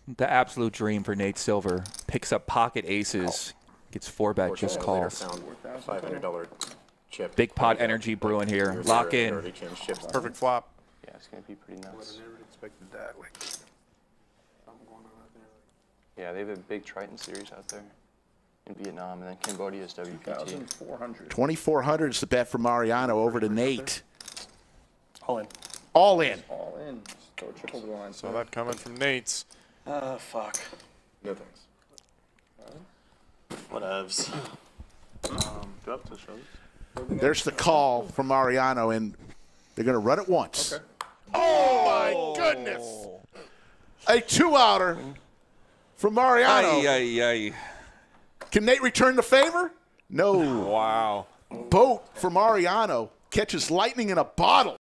The absolute dream for Nate Silver. Picks up pocket aces. Gets 4-bet, just calls. $500 chip. Big pot energy brewing here. Lock in. Perfect flop. Yeah, it's going to be pretty nuts. Never expected that. Like, something going on out there. Yeah, they have a big Triton series out there in Vietnam, and then Cambodia's WPT. 2,400. 2,400 is the bet for Mariano over to Nate. All in. All in. All in. Just throw a triple blind. So that coming from Nate's. Fuck. No thanks. Whatevs. Go up to shows. There's the call from Mariano, and they're going to run it once. Okay. Oh, my goodness. A two-outer from Mariano. Ay, ay, ay. Can Nate return the favor? No. Wow. Boat for Mariano. Catches lightning in a bottle.